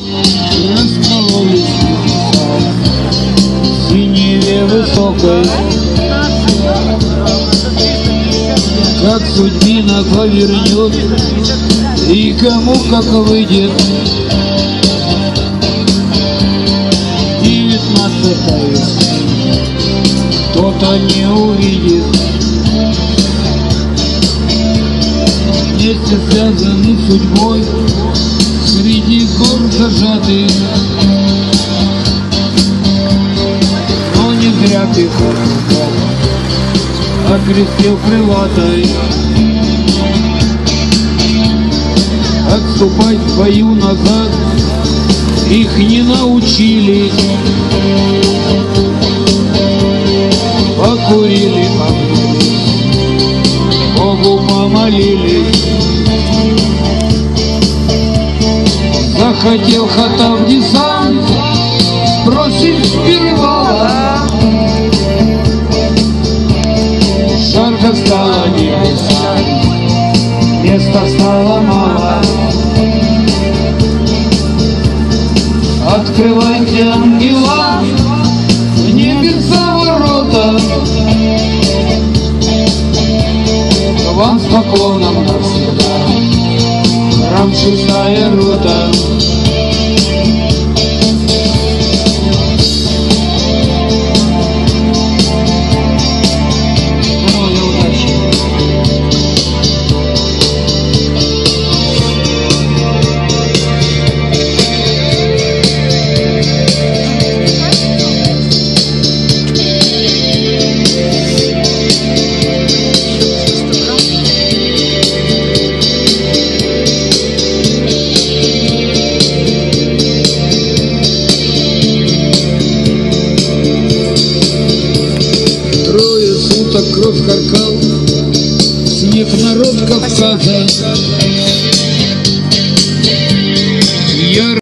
раскололись в синеве высокой, как судьбина повернет и кому как выйдет. 19-й кто-то не увидит. Вместе связаны судьбой, среди гор зажаты. Но не зря пехота окрестил крылатой. Отступать в бою назад их не научили. Покурили, Богу помолились. Захотел Хатаб десант бросить с перевала. Жарко стало небеса, места стало мало. Открывайте, ангела, в небеса ворота. Вам с поклоном навсегда, храм 6-я рота. Кровь харкал снег, народ Кавказа.